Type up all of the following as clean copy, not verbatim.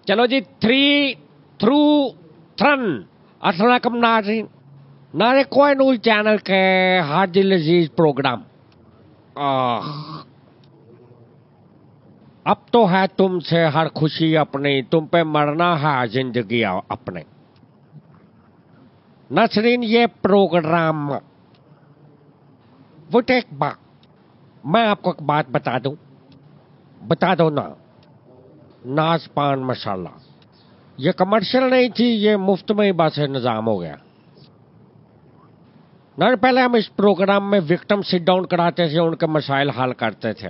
चलो जी, 3 थ्रू थ्रन। अस्सलाम नाज़रीन, नारे कोई न्यूज चैनल के हाजी लजीज प्रोग्राम। अब तो है तुमसे हर खुशी अपनी, तुम पे मरना है जिंदगी अपने। नसरीन, ये प्रोग्राम वो एक बात, मैं आपको एक बात बता दो ना, नाज पान मसाला ये कमर्शियल नहीं थी, ये मुफ्त में ही बस निजाम हो गया ना। पहले हम इस प्रोग्राम में विक्टिम सिट डाउन कराते थे, उनके मसाइल हल करते थे,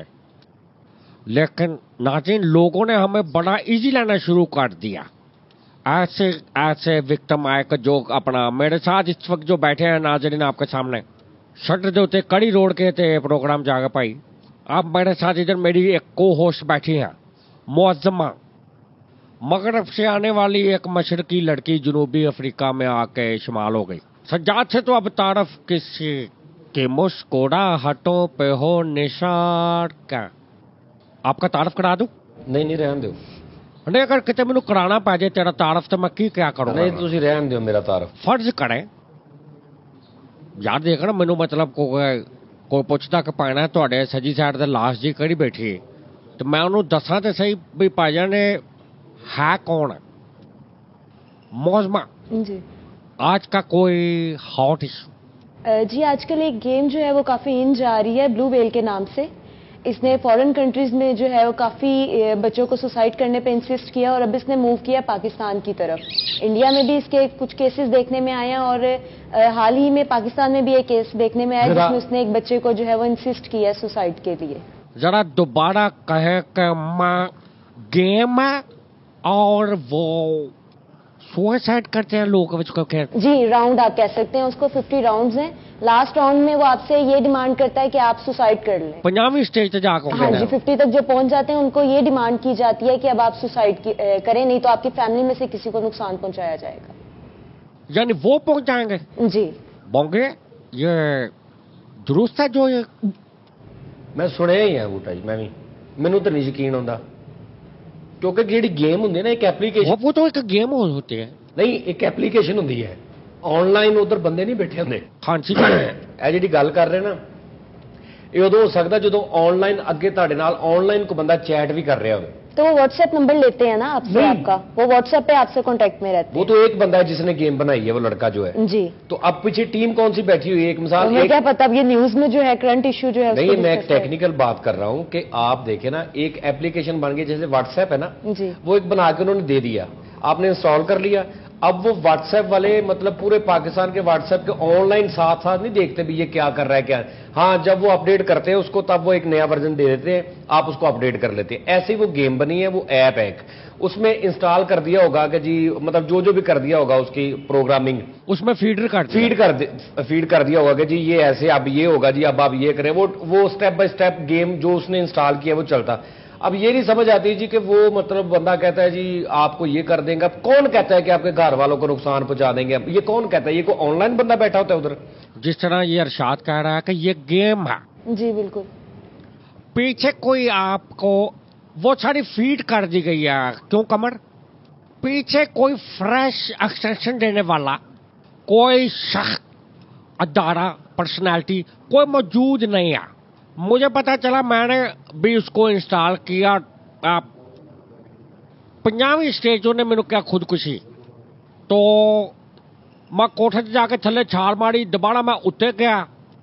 लेकिन नाज़रीन लोगों ने हमें बड़ा इजी लेना शुरू कर दिया। ऐसे ऐसे विक्टिम आए कि जो अपना मेरे साथ इस वक्त जो बैठे हैं नाज़रीन आपके सामने, शटर जो थे कड़ी रोड के थे प्रोग्राम जागा पाई। अब मेरे साथ इधर मेरी एक को होस्ट बैठी है, मुअज़्ज़मा, मगरब से आने वाली एक मशरकी लड़की, जनूबी अफ्रीका में आके शुमाल हो गई। सज्जाद से तो अब तारफ किसी के मुस्कुराहटों पे हो निशान का। आपका तारफ करा दूं? नहीं रहन दो। नहीं, अगर कितने मैनू कराना पै जाए तेरा तारफ तो मैं की क्या करूंगा? नहीं तुसी रहन दो मेरा तारफ। फर्ज करें यार, देखना मैनू मतलब कोई पुछदा कि पाना तुहाडे सजी साइड ते लाश जी किहड़ी बैठी है, तो मैं उन्होंने दसा तो सही भी भाईजान ने है कौन है। मौजमा जी, आज का कोई हॉट इशू? जी आजकल एक गेम जो है वो काफ़ी इन जा रही है, ब्लू व्हेल के नाम से। इसने फॉरेन कंट्रीज में जो है वो काफ़ी बच्चों को सुसाइड करने पे इंसिस्ट किया और अब इसने मूव किया पाकिस्तान की तरफ। इंडिया में भी इसके कुछ केसेस देखने में आए हैं और हाल ही में पाकिस्तान में भी एक केस देखने में आया जिसमें उसने एक बच्चे को जो है वो इंसिस्ट किया सुसाइड के लिए। जरा दोबारा कहे कि माँ गेम है और वो सुसाइड करते हैं लोग उसको कहते? जी, राउंड आप कह सकते हैं उसको। 50 राउंड्स हैं। लास्ट राउंड में वो आपसे ये डिमांड करता है कि आप सुसाइड कर लें। 50वीं स्टेज तक जाकर? हाँ जी, 50 तक जो पहुंच जाते हैं उनको ये डिमांड की जाती है कि अब आप सुसाइड करें, नहीं तो आपकी फैमिली में से किसी को नुकसान पहुंचाया जाएगा। यानी वो पहुंच जाएंगे? जी बोंगे ये दुरुस्त है जो ये? मैं सुने ही है बूटा जी, मैं भी मैनू तो नहीं यकीन आता क्योंकि जी गेम होंगी ना एक एप्लीकेशन, वो तो एक गेम होती है। नहीं एक एप्लीकेशन होंगी है ऑनलाइन, उधर बंदे नहीं बैठे होंगे। हाँ जी, ਇਹ ਜਿਹੜੀ ਗੱਲ कर रहे ना, ये उदों हो सकता जो ऑनलाइन अगे तुहाडे नाल ऑनलाइन को बंदा चैट भी कर रहा हो, तो वो व्हाट्सएप नंबर लेते हैं ना आपसे, आपका वो व्हाट्सएप पे आपसे कांटेक्ट में रहते हैं। वो तो एक बंदा है जिसने गेम बनाई है, वो लड़का जो है जी। तो अब पीछे टीम कौन सी बैठी हुई है? एक मिसाल मुझे क्या पता, अब ये न्यूज में जो है करंट इशू जो है नहीं, मैं एक टेक्निकल बात कर रहा हूं कि आप देखें ना, एक एप्लीकेशन बन गई जैसे व्हाट्सएप है ना जी, वो एक बना के उन्होंने दे दिया, आपने इंस्टॉल कर लिया। अब वो व्हाट्सएप वाले मतलब पूरे पाकिस्तान के व्हाट्सएप के ऑनलाइन साथ साथ नहीं देखते भी ये क्या कर रहा है क्या। हाँ, जब वो अपडेट करते हैं उसको तब वो एक नया वर्जन दे देते हैं, आप उसको अपडेट कर लेते हैं। ऐसे ही वो गेम बनी है, वो ऐप है, उसमें इंस्टॉल कर दिया होगा कि जी मतलब जो भी कर दिया होगा उसकी प्रोग्रामिंग उसमें फीड कर दिया होगा कि जी ये ऐसे अब ये होगा जी, अब आप ये करें। वो स्टेप बाय स्टेप गेम जो उसने इंस्टॉल किया वो चलता। अब ये नहीं समझ आती जी कि वो मतलब बंदा कहता है जी आपको ये कर देंगे, कौन कहता है कि आपके घर वालों को नुकसान पहुंचा देंगे? ये कौन कहता है? ये कोई ऑनलाइन बंदा बैठा होता है उधर? जिस तरह ये अरशाद कह रहा है कि ये गेम है, जी बिल्कुल, पीछे कोई आपको वो सारी फीड कर दी गई है। क्यों कमर? पीछे कोई फ्रेश एक्सटेंशन देने वाला कोई शख्स, अदारा, पर्सनैलिटी कोई मौजूद नहीं है। मुझे पता चला, मैंने भी उसको इंस्टॉल किया। 50वीं स्टेज ने मैंने क्या खुदकुशी, तो मैं कोठे जाके थले छाल मारी, दोबारा मैं उत्ते गया,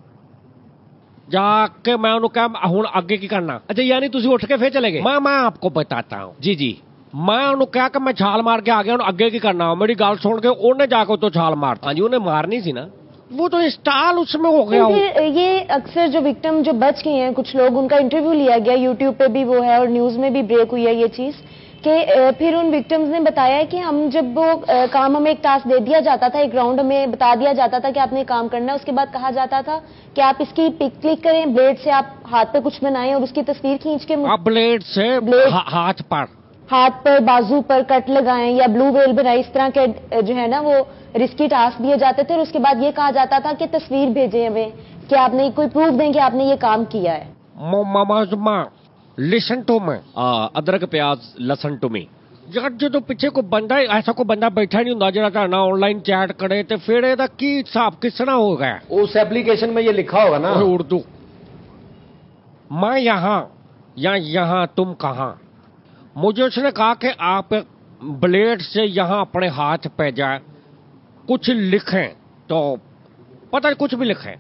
जाके मैं उन्होंने कहा हुण आगे की करना? अच्छा, यानी तुसी उठ के फिर चले गए? मैं आपको बताता हूँ जी जी। मैं उन्होंने कहा कि मैं छाल मार के आ गया, आगे की करना? मेरी गल सुन के उन्हें जाकर तो छाल मार। हाँ जी, उन्हें मारनी सी ना, वो तो इंस्टॉल उसमें हो गया। फिर ये अक्सर जो विक्टिम जो बच गए हैं कुछ लोग, उनका इंटरव्यू लिया गया, यूट्यूब पे भी वो है और न्यूज में भी ब्रेक हुई है ये चीज कि फिर उन विक्टिम्स ने बताया है कि हम जब वो काम, हमें एक टास्क दे दिया जाता था, एक राउंड हमें बता दिया जाता था कि आपने काम करना है, उसके बाद कहा जाता था कि आप इसकी पिक क्लिक करें, ब्लेड से आप हाथ पे कुछ बनाएं और उसकी तस्वीर खींच के ब्लेड से हाथ पर बाजू पर कट लगाएं या ब्लू व्हेल बनाए, इस तरह के जो है ना वो रिस्की टास्क दिए जाते थे। और उसके बाद ये कहा जाता था कि तस्वीर भेजें हमें कि आपने कोई प्रूफ दें कि आपने ये काम किया है। लिसन टू मी, अदरक प्याज लसन टू मी। ਯਾਰ ਜਦੋਂ ਪਿੱਛੇ ਕੋਈ ਬੰਦਾ ਐਸਾ ਕੋਈ ਬੰਦਾ ਬੈਠਾ ਨਹੀਂ ਹੁੰਦਾ ਜਿਹੜਾ ਤੁਹਾਡਾ ਆਨਲਾइन चैट करे तो फिर ਇਹਦਾ ਕੀ ਹਿਸਾਬ किस तरह होगा? उस एप्लीकेशन में ये लिखा होगा ना उर्दू, मैं यहाँ या यहाँ तुम कहाँ। मुझे उसने कहा कि आप ब्लेड से यहाँ अपने हाथ पे जाए, कुछ लिखें तो पता नहीं कुछ भी लिखें।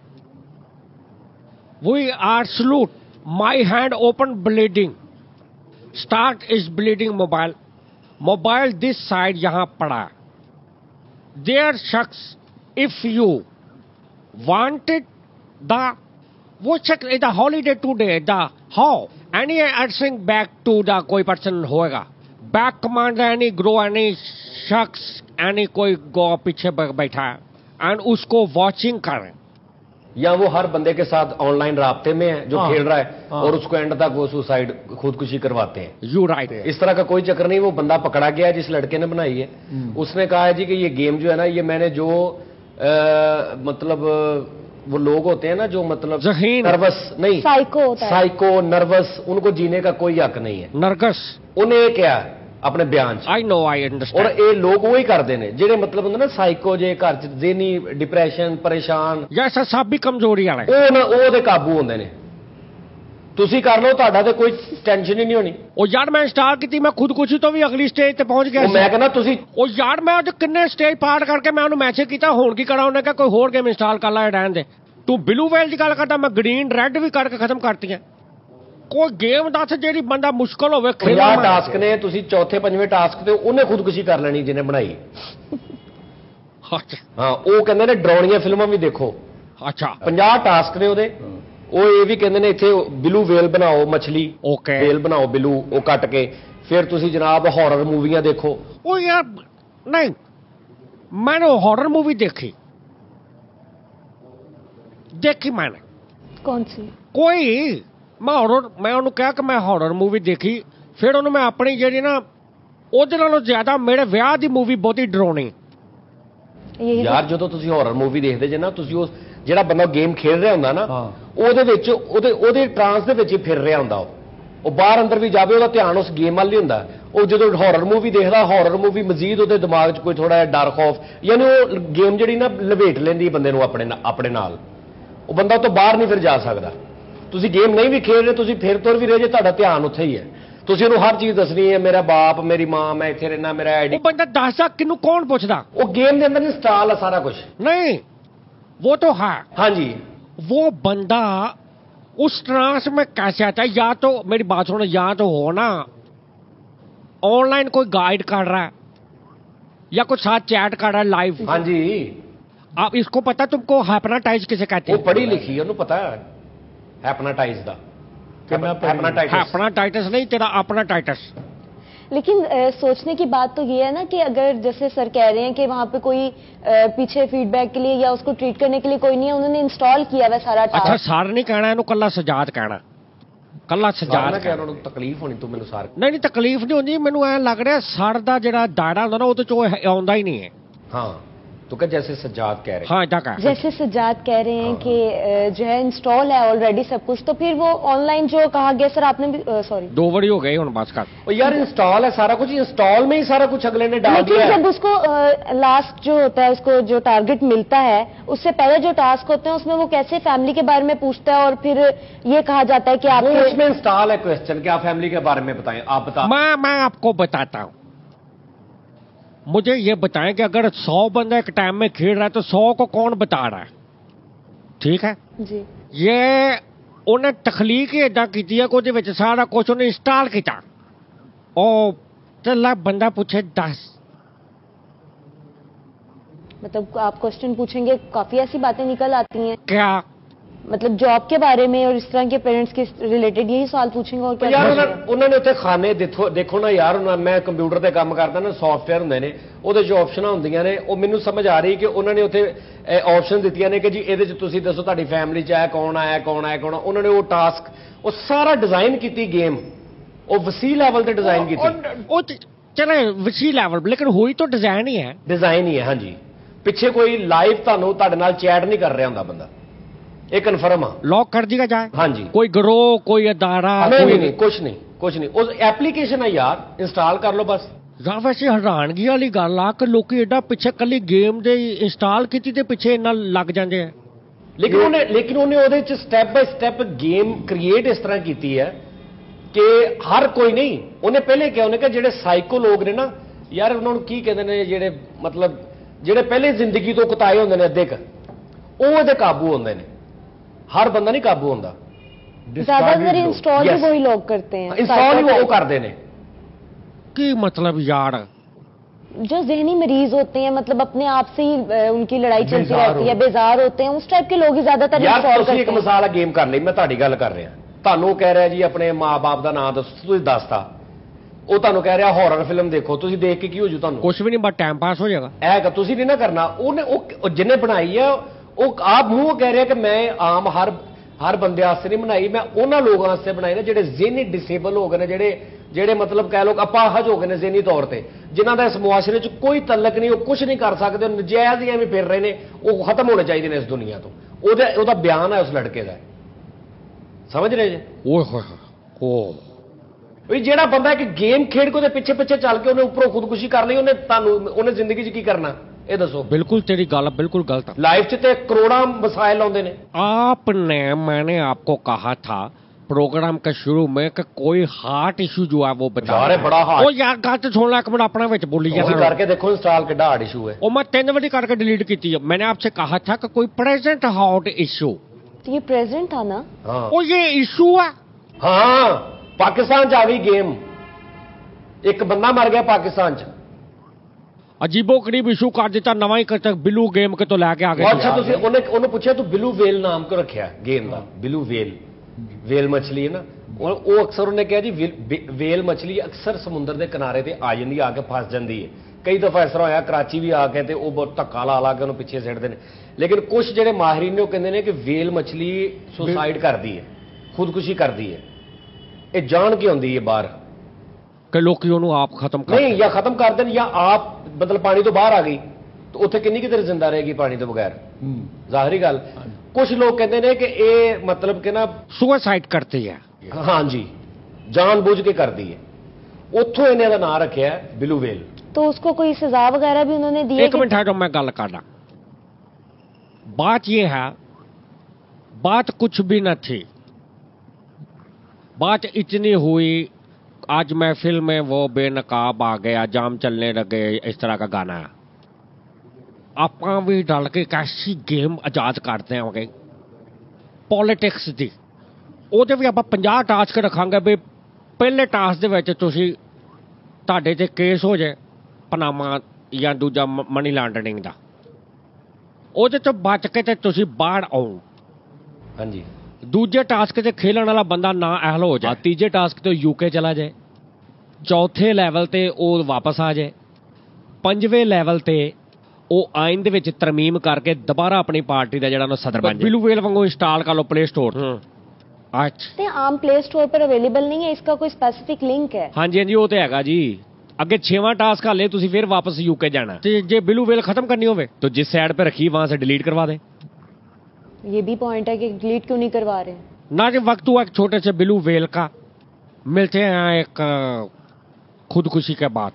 We are salute, my hand open bleeding, start is bleeding mobile, mobile this side यहाँ पड़ा। देयर शख्स इफ यू वांटेड द वो शख्स the holiday today the how any अर्सिंग बैक टू द कोई पर्सन होएगा, back command any grow any शख्स any कोई गो पीछे बैठा है एंड उसको वॉचिंग करें। या वो हर बंदे के साथ ऑनलाइन राब्ते में है जो खेल रहा है और उसको एंड तक वो सुसाइड खुदकुशी करवाते हैं। You right. इस तरह का कोई चक्कर नहीं। वो बंदा पकड़ा गया है जिस लड़के ने बनाई है, उसने कहा है जी कि ये गेम जो है ना, ये मैंने जो मतलब वो लोग होते हैं ना जो मतलब ज़हीन, नर्वस नहीं, साइको होता है, साइको नर्वस, उनको जीने का कोई हक नहीं है। नरगस उन्हें क्या अपने बयान च आई नो आई और अंडरस्टैंड। ये लोग वही करते ने ਜਿਹੜੇ मतलब ਹੁੰਦੇ ਨਾ ਸਾਈਕੋ ਜੇ ਘਰ ਚ ਜ਼ੇਨੀ ਡਿਪਰੈਸ਼ਨ ਪਰੇਸ਼ਾਨ जैसा सब भी कमजोरी वाले ਉਹ ਉਹਦੇ ਕਾਬੂ ਹੁੰਦੇ ਨੇ। ਤੁਸੀਂ ਕਰ ਲਓ, ਤੁਹਾਡਾ ਤੇ ਕੋਈ ਟੈਨਸ਼ਨ ਹੀ ਨਹੀਂ ਹੋਣੀ। ਉਹ ਯਾਰ ਮੈਂ ਇੰਸਟਾਲ ਕੀਤੀ, ਮੈਂ ਖੁਦਕੁਸ਼ੀ ਤੋਂ ਵੀ ਅਗਲੀ ਸਟੇਜ ਤੇ ਪਹੁੰਚ ਗਿਆ ਉਹ ਮੈਂ ਕਹਿੰਦਾ ਤੁਸੀਂ ਉਹ ਯਾਰ ਮੈਂ ਅੱਜ ਕਿੰਨੇ ਸਟੇਜ ਪਾਰ ਕਰਕੇ ਮੈਂ ਉਹਨੂੰ ਮੈਸੇਜ ਕੀਤਾ ਹੁਣ ਕੀ ਕਰਾਂ, ਉਹਨੇ ਕਿਹਾ ਕੋਈ ਹੋਰ ਗੇਮ ਇੰਸਟਾਲ ਕਰ ਲੈ ਰਹਿਣ ਦੇ। ਤੂੰ ਬਲੂ ਵੇਲ ਦੀ ਗੱਲ ਕਰਦਾ, ਮੈਂ ਗ੍ਰੀਨ ਰੈੱਡ ਵੀ ਕਰਕੇ ਖਤਮ ਕਰਤੀਆਂ। ਕੋਈ ਗੇਮ ਦੱਸ ਜਿਹੜੀ ਬੰਦਾ ਮੁਸ਼ਕਲ ਹੋਵੇ 50 ਟਾਸਕ ਨੇ, ਤੁਸੀਂ ਚੌਥੇ ਪੰਜਵੇਂ ਟਾਸਕ ਤੇ ਉਹਨੇ ਖੁਦਕੁਸ਼ੀ ਕਰ ਲੈਣੀ ਜਿਹਨੇ ਬਣਾਈ। ਹਾਂ ਉਹ ਕਹਿੰਦੇ ਨੇ ਡਰਾਉਣੀਆਂ ਫਿਲਮਾਂ ਵੀ ਦੇਖੋ। ਅੱਛਾ 50 ਟਾਸਕ ਨੇ ਉਹਦੇ। ਉਹ ਇਹ ਵੀ ਕਹਿੰਦੇ ਨੇ ਇੱਥੇ ਬਿਲੂ ਵੇਲ ਬਣਾਓ, ਮੱਛਲੀ ਓਕੇ ਵੇਲ ਬਣਾਓ ਬਿਲੂ, ਉਹ ਕੱਟ ਕੇ ਫਿਰ ਤੁਸੀਂ ਜਨਾਬ ਹੌਰਰ ਮੂਵੀਆਂ ਦੇਖੋ। ਉਹ ਯਾਰ ਨਹੀਂ, मैंने हॉरर मूवी देखी मैंने कौन सी? कोई मैं हॉरर, मैं ਉਹਨੂੰ ਕਿਹਾ ਕਿ ਮੈਂ ਹੌਰਰ ਮੂਵੀ ਦੇਖੀ, ਫਿਰ ਉਹਨੂੰ ਮੈਂ ਆਪਣੀ ਜਿਹੜੀ ਨਾ ਉਹਦੇ ਨਾਲੋਂ ਜ਼ਿਆਦਾ ਮੇਰੇ ਵਿਆਹ ਦੀ ਮੂਵੀ ਬਹੁਤੀ ਡਰਾਉਣੀ। ਯਾਰ ਜਦੋਂ ਤੁਸੀਂ ਹੌਰਰ ਮੂਵੀ ਦੇਖਦੇ ਜੇ ਨਾ, ਤੁਸੀਂ ਉਸ ਜਿਹੜਾ ਬੰਦਾ ਗੇਮ ਖੇਡ ਰਿਹਾ ਹੁੰਦਾ ਨਾ, ਉਹਦੇ ਵਿੱਚ ਉਹਦੇ ਟਰਾਂਸ ਦੇ ਵਿੱਚ ਹੀ ਫਿਰ ਰਿਹਾ ਹੁੰਦਾ। ਉਹ ਬਾਹਰ ਅੰਦਰ ਵੀ ਜਾਵੇ, ਉਹਦਾ ਧਿਆਨ ਉਸ ਗੇਮ ਵੱਲ ਹੀ ਹੁੰਦਾ। ਉਹ ਜਦੋਂ ਹੌਰਰ ਮੂਵੀ ਦੇਖਦਾ, ਹੌਰਰ ਮੂਵੀ ਮਜ਼ੀਦ ਉਹਦੇ ਦਿਮਾਗ 'ਚ ਕੋਈ ਥੋੜਾ ਜਿਹਾ ਡਰ ਖੌਫ, ਯਾਨੀ ਉਹ ਗੇਮ ਜਿਹੜੀ ਨਾ ਲਪੇਟ ਲੈਂਦੀ ਬੰਦੇ ਨੂੰ ਆਪਣੇ ਨਾਲ। ਉਹ ਬੰਦਾ ਉਹ ਤੋਂ ਬਾਹਰ ਨਹੀਂ ਫਿਰ ਜਾ ਸਕਦਾ। ਤੁਸੀਂ ਗੇਮ ਨਹੀਂ ਵੀ ਖੇਡ ਰਹੇ, ਤੁਸੀਂ ਫਿਰ ਤੁਰ ਵੀ ਰਹੇ ਜੇ, ਤੁਹਾਡਾ ਧਿਆਨ ਉੱਥੇ ਹੀ ਹੈ। ਤੁਸੀਂ ਉਹਨੂੰ ਹਰ ਚੀਜ਼ ਦੱਸਣੀ ਹੈ, ਮੇਰਾ ਬਾਪ, ਮੇਰੀ ਮਾਂ, ਮੈਂ ਇੱਥੇ ਰਹਿਣਾ, ਮੇਰਾ ਆਈਡੀ। ਉਹ ਬੰਦਾ ਦੱਸਦਾ ਕਿਹਨੂੰ, ਕੌਣ ਪੁੱਛਦਾ? ਉਹ ਗੇਮ ਦੇ ਅੰਦਰ ਇੰਸਟਾਲ ਹੈ ਸਾਰਾ ਕੁਝ। नहीं वो तो है। हाँ जी। वो बंदा उस ट्रांस में कैसे आता है? या तो मेरी बात सुनो, या तो हो ना ऑनलाइन कोई गाइड कर रहा है या कुछ साथ चैट कर रहा है लाइव। हाँ जी। आप इसको पता तुमको हैप्नाटाइज किसे कहते वो हैं? पढ़ी लिखी है, उन्हें पता है हैप्नाटाइज दा। हैप्नाटाइटिस नहीं, तेरा अपना टाइटस। लेकिन सोचने की बात तो ये है ना कि अगर जैसे सर कह रहे हैं कि वहाँ पे कोई पीछे फीडबैक के लिए या उसको ट्रीट करने के लिए कोई नहीं है, उन्होंने इंस्टॉल किया हुआ सारा अच्छा टास्क। सार नहीं कहना इन्हों, कला सजाद कहना, कला सजाद कहना। उन्हें तकलीफ होनी, तू मैनू सार नहीं तकलीफ नहीं होती। मैनू ऐ लग रहा सर का जिहड़ा दायरा होंदा ना, वो तो आउंदा ही नहीं है। हाँ तो क्या जैसे सज्जाद कह रहे। हाँ कह जैसे सज्जाद कह रहे हैं कि जो है इंस्टॉल है ऑलरेडी सब कुछ, तो फिर वो ऑनलाइन जो कहा गया सर आपने भी सॉरी 2 बड़ी हो गई हुण बस कर। और यार इंस्टॉल है सारा कुछ, इंस्टॉल में ही सारा कुछ अगले ने डाल दिया लेकिन है। जब उसको लास्ट जो होता है, उसको जो टारगेट मिलता है, उससे पहले जो टास्क होते हैं उसमें वो कैसे फैमिली के बारे में पूछता है और फिर ये कहा जाता है कि आप उसमें इंस्टॉल है क्वेश्चन कि आप फैमिली के बारे में बताएं। आप बता। मैं आपको बताता हूं, मुझे ये बताएं कि अगर 100 बंदा एक टाइम में खेल रहा है तो 100 को कौन बता रहा है? ठीक है जी। ये उन्हें तखलीक ही इदा की है कि विच सारा कुछ उन्हें इंस्टॉल किया। और चला बंदा पूछे 10, मतलब आप क्वेश्चन पूछेंगे, काफी ऐसी बातें निकल आती हैं, क्या मतलब जॉब के बारे में और इस तरह के पेरेंट्स के रिलेटेड यही सवाल पूछेंगे और क्या यार पूछेंगे? उन्होंने उत्थे खाने देखो ना यार, मैं कंप्यूटर ਤੇ ਕੰਮ ਕਰਦਾ ਨਾ, ਸੌਫਟਵੇਅਰ ਹੁੰਦੇ ਨੇ, ਉਹਦੇ 'ਚ ਆਪਸ਼ਨਾਂ ਹੁੰਦੀਆਂ ਨੇ। ਉਹ ਮੈਨੂੰ ਸਮਝ ਆ ਰਹੀ ਕਿ ਉਹਨਾਂ ਨੇ ਉੱਥੇ ਆਪਸ਼ਨ ਦਿੱਤੀਆਂ ਨੇ ਕਿ ਜੀ ਇਹਦੇ 'ਚ ਤੁਸੀਂ ਦੱਸੋ ਤੁਹਾਡੀ ਫੈਮਿਲੀ 'ਚ ਕੌਣ ਆਇਆ ਕੌਣ ਆਇਆ ਕੌਣ। ਉਹਨਾਂ ਨੇ ਉਹ ਟਾਸਕ ਉਹ ਸਾਰਾ ਡਿਜ਼ਾਈਨ ਕੀਤੀ ਗੇਮ, ਉਹ ਵਸੀ ਲੈਵਲ ਤੇ ਡਿਜ਼ਾਈਨ ਕੀਤੀ। चले वसी लेवल, लेकिन हुई तो डिजाइन ही है। डिजाइन ही है हाँ जी। पिछे कोई लाइव ਤੁਹਾਨੂੰ ਤੁਹਾਡੇ ਨਾਲ ਚੈਟ ਨਹੀਂ ਕਰ ਰਿਹਾ ਹੁੰਦਾ ਬੰਦਾ, ਇਹ ਕਨਫਰਮ ਆ। लॉक कर दिया जाए हाँ जी। कोई ग्रोह, कोई अदारा, नहीं, कुछ नहीं उस एप्लीकेशन है यार, इंस्टॉल कर लो बस। ਜਾਂ ਵੈਸੇ ਹੈਰਾਨਗੀ ਵਾਲੀ ਗੱਲ ਆ ਕਿ ਲੋਕੀ ਏਡਾ ਪਿੱਛੇ ਕੱਲੀ ਗੇਮ ਦੇ ਇੰਸਟਾਲ ਕੀਤੀ ਤੇ ਪਿੱਛੇ ਇੰਨਾ ਲੱਗ ਜਾਂਦੇ ਆ। ਲੇਕਿਨ ਉਹਨੇ ਉਹਦੇ ਚ step by step game create ਇਸ ਤਰ੍ਹਾਂ ਕੀਤੀ ਹੈ ਕਿ ਹਰ ਕੋਈ ਨਹੀਂ, ਉਹਨੇ ਪਹਿਲੇ ਕਿਹਾ, ਉਹਨੇ ਕਿਹਾ ਜਿਹੜੇ ਸਾਈਕੋ ਲੋਕ ਨੇ ਨਾ ਯਾਰ, ਉਹਨਾਂ ਨੂੰ ਕੀ ਕਹਿੰਦੇ ਨੇ, ਜਿਹੜੇ ਮਤਲਬ ਜਿਹੜੇ ਪਹਿਲੇ ਜ਼ਿੰਦਗੀ ਤੋਂ ਕੁਤਾਏ ਹੁੰਦੇ ਨੇ ਅੱਧੇ ਕ, ਉਹ ਇਹਦੇ ਕਾਬੂ ਹੁੰਦੇ ਨੇ। ਹਰ ਬੰਦਾ ਨਹੀਂ ਕਾਬੂ ਹੁੰਦਾ। ज्यादातर इंस्टॉल भी वही लोग करते हैं, इंस्टॉल ही वो करते हैं। की मतलब यार जो जहनी मरीज होते हैं, मतलब अपने आप से ही उनकी लड़ाई चलती रहती है, बेजार होते हैं, उस टाइप के लोग ही ज्यादातर यार इंस्टॉल करते हैं। एक मिसाल गेम कर ली, मैं ਤੁਹਾਡੀ ਗੱਲ ਕਰ ਰਿਹਾ, ਤੁਹਾਨੂੰ ਕਹਿ ਰਿਹਾ ਜੀ ਆਪਣੇ ਮਾਂ-ਬਾਪ ਦਾ ਨਾਮ ਦੱਸੋ, ਤੁਸੀਂ ਦੱਸਤਾ, ਉਹ ਤੁਹਾਨੂੰ ਕਹਿ ਰਿਹਾ ਹੌਰਰ ਫਿਲਮ ਦੇਖੋ, ਤੁਸੀਂ ਦੇਖ ਕੇ ਕੀ ਹੋ ਜੂ ਤੁਹਾਨੂੰ? ਕੁਝ ਵੀ ਨਹੀਂ, ਬਸ ਟਾਈਮ ਪਾਸ ਹੋ ਜਾਏਗਾ। ਐ ਤੁਸੀਂ ਨਹੀਂ ਨਾ ਕਰਨਾ। ਉਹਨੇ ਉਹ ਜਿਹਨੇ ਬਣਾਈ ਆ, ਉਹ ਆਪ ਮੂੰਹ ਕਹਿ ਰਿਹਾ ਕਿ ਮੈਂ ਆਮ ਹਰ ਬੰਦੇ ਵਾਸਤੇ ਨਹੀਂ ਬਣਾਈ, ਮੈਂ ਉਹਨਾਂ ਲੋਕਾਂ ਵਾਸਤੇ ਬਣਾਈ ਨੇ ਜਿਹੜੇ ਜ਼ਿਹਨੀ ਡਿਸੇਬਲ ਹੋ ਗਏ ਨੇ, ਜਿਹੜੇ ਮਤਲਬ ਕਹਿ ਲੋ ਅਪਾਹਜ ਹੋ ਗਏ ਨੇ ਜ਼ਿਹਨੀ ਤੌਰ ਤੇ, ਜਿਨ੍ਹਾਂ ਦਾ ਇਸ ਮੁਆਸ਼ਰੇ 'ਚ ਕੋਈ ਤਲਕ ਨਹੀਂ, ਉਹ ਕੁਝ ਨਹੀਂ ਕਰ ਸਕਦੇ, ਨਜਾਇਜ਼ ਹੀ ਐਵੇਂ ਫਿਰ ਰਹੇ ਨੇ, ਉਹ ਖਤਮ ਹੋਣੇ ਚਾਹੀਦੇ ਨੇ ਇਸ ਦੁਨੀਆ ਤੋਂ। ਉਹਦਾ ਬਿਆਨ ਹੈ ਉਸ ਲੜਕੇ ਦਾ, ਸਮਝ ਰਹੇ ਜੇ? ਓਏ ਹੋਏ ਓ ਵੀ ਜਿਹੜਾ ਬੰਦਾ ਇੱਕ ਗੇਮ ਖੇਡ ਕੇ ਉਹਦੇ ਪਿੱਛੇ ਪਿੱਛੇ ਚੱਲ ਕੇ ਉਹਨੇ ਉੱਪਰੋਂ ਖੁਦਕੁਸ਼ੀ ਕਰ ਲਈ, ਉਹਨੇ ਜ਼ਿੰਦਗੀ 'ਚ ਕੀ ਕਰਨਾ ਇਹ ਦੱਸੋ? बिल्कुल तेरी गल बिल्कुल गलत है। ਲਾਈਫ 'ਚ ਤੇ ਕਰੋੜਾਂ ਮਸਾਇਲ ਆਉਂਦੇ ਨੇ। मैंने आपको कहा था प्रोग्राम के शुरू में कि कोई हार्ट इशू जो है वो बता यार बड़ा हार्ट। ओ यार गल तो सुन ला, एक मिनट अपना विच बोली ਤੁਸੀਂ ਕਰਕੇ देखो इंस्टॉल कितना हार्ड इशू है। ओ मैं 3 बजे करके डिलीट की थी। मैंने आपसे कहा था कि कोई प्रेजेंट हार्ट इशू, तो ये प्रेजेंट था ना? हाँ ओ ये इशू है। हाँ पाकिस्तान च आ गई गेम, एक बंदा मर गया पाकिस्तान च, अजीबो गरीब इशू कर दिता नवा ही करता बिलू गेम के तो लैके आ गए। अच्छा ਤੁਸੀਂ ਉਹਨੇ ਪੁੱਛਿਆ ਤੂੰ ਬਿਲੂ ਵੇਲ ਨਾਮ ਕਿਉਂ ਰੱਖਿਆ ਗੇਮ ਦਾ? ਬਿਲੂ ਵੇਲ ਮੱਛਲੀ ਹੈ ਨਾ, ਉਹ ਅਕਸਰ ਉਹਨੇ ਕਿਹਾ ਜੀ ਵੇਲ ਮੱਛਲੀ ਅਕਸਰ ਸਮੁੰਦਰ ਦੇ ਕਿਨਾਰੇ ਤੇ ਆ ਜਾਂਦੀ, ਆ ਕੇ ਫਸ ਜਾਂਦੀ ਹੈ। ਕਈ ਦਫਾ ਇਸ ਤਰ੍ਹਾਂ ਹੋਇਆ ਕਰਾਚੀ ਵੀ ਆ ਕੇ ਤੇ ਉਹ ਬਹੁਤ ਧੱਕਾ ਲਾ ਕੇ ਉਹਨੂੰ ਪਿੱਛੇ ਸਿੱਟਦੇ ਨੇ। ਲੇਕਿਨ ਕੁਝ ਜਿਹੜੇ ਮਾਹਿਰੀਨ ਨੇ ਉਹ ਕਹਿੰਦੇ ਨੇ ਕਿ ਵੇਲ ਮੱਛਲੀ ਸੁਸਾਈਡ ਕਰਦੀ ਹੈ, ਖੁਦਕੁਸ਼ੀ ਕਰਦੀ ਹੈ। ਇਹ ਜਾਣ ਕੇ ਆਉਂਦੀ ਹੈ ਬਾਹਰ ਕਿ ਲੋਕੀ ਉਹਨੂੰ ਆਪ ਖਤਮ ਕਰ ਨਹੀਂ, ਜਾਂ ਖਤਮ ਕਰ ਦੇਣ ਜਾਂ ਆਪ ਮਤਲਬ ਪਾਣੀ ਤੋਂ ਬਾਹਰ ਆ ਗਈ ਤਾਂ ਉੱਥੇ ਕਿੰਨੀ ਕਿ ਦੇਰ ਜ਼ਿੰਦਾ ਰਹੇਗੀ ਪਾਣੀ ਤੋਂ ਬਗੈਰ? ਜ਼ਾਹਰੀ ਗੱਲ। ਕੁਝ ਲੋਕ ਕਹਿੰਦੇ ਨੇ ਕਿ ਇਹ ਮਤਲਬ ਕਿ ਨਾ ਸੁਸਾਈਡ ਕਰਦੀ ਹੈ। ਹਾਂਜੀ, ਜਾਣ ਬੁੱਝ ਕੇ करती है। ਉੱਥੋਂ ਇਹਨੇ ਦਾ ਨਾਮ ਰੱਖਿਆ ਬਿਲੂ ਵੇਲ। तो उसको कोई सजा वगैरह भी उन्होंने दी? एक मिनट है जो मैं गल करना। बात ये है, बात कुछ भी न थी, बात इतनी हुई आज महफिल में वो बेनकाब आ गया, जाम चलने लगे, इस तरह का गाना है। ਆਪਾਂ ਵੀ ਡਲ ਕੇ ਇੱਕ ਐਸੀ ਗੇਮ ਆਜ਼ਾਦ ਕਰਦੇ ਆਂਗੇ ਪੋਲਿਟਿਕਸ ਦੀ, ਉਹਦੇ ਵੀ ਆਪਾਂ 50 ਟਾਸਕ ਰੱਖਾਂਗੇ ਵੀ ਪਹਿਲੇ ਟਾਸਕ ਦੇ ਵਿੱਚ ਤੁਸੀਂ ਤੁਹਾਡੇ ਤੇ ਕੇਸ ਹੋ ਜਾਏ ਪਨਾਮਾ ਜਾਂ ਦੂਜਾ ਮਨੀ ਲਾਂਡਰਿੰਗ ਦਾ, ਉਹਦੇ ਤੋਂ ਬਚ ਕੇ ਤੇ ਤੁਸੀਂ ਬਾਹਰ ਆਓ। ਹਾਂਜੀ, ਦੂਜੇ ਟਾਸਕ ਤੇ ਖੇਲਣ ਵਾਲਾ ਬੰਦਾ ਨਾ ਅਹਿਲ ਹੋ ਜਾਏ, ਤੀਜੇ ਟਾਸਕ ਤੇ ਯੂਕੇ ਚਲਾ ਜਾਏ, ਚੌਥੇ ਲੈਵਲ ਤੇ ਉਹ ਵਾਪਸ ਆ ਜਾਏ, ਪੰਜਵੇਂ ਲੈਵਲ ਤੇ ਉਹ ਆਇਨ ਦੇ ਵਿੱਚ ਤਰਮੀਮ ਕਰਕੇ ਦੁਬਾਰਾ ਆਪਣੀ ਪਾਰਟੀ ਦਾ ਜਿਹੜਾ ਉਹ ਸਦਰ ਬਣ ਜਾਏ। ਬਿਲੂ ਵੇਲ ਵਾਂਗੂ ਇੰਸਟਾਲ ਕਰ ਲਓ ਪਲੇ ਸਟੋਰ। ਤੇ ਆਮ ਪਲੇ ਸਟੋਰ ਪਰ ਅਵੇਲੇਬਲ ਨਹੀਂ ਹੈ, ਇਸਕਾ ਕੋਈ ਸਪੈਸਿਫਿਕ ਲਿੰਕ ਹੈ? ਹਾਂਜੀ ਹਾਂਜੀ ਉਹ ਤੇ ਹੈਗਾ ਜੀ। ਅੱਗੇ 6ਵਾਂ टास्क हाले तुसी फिर वापस यूके जाना, तो जे बिलू वेल खत्म करनी होवे तो जिस साइड पे रखी वहां से डिलीट करवा दे। ये भी पॉइंट है कि डिलीट क्यों नहीं करवा रहे? ना कि वक्त हुआ एक छोटे से बिलू वेल का, मिलते हैं एक खुदकुशी के बाद।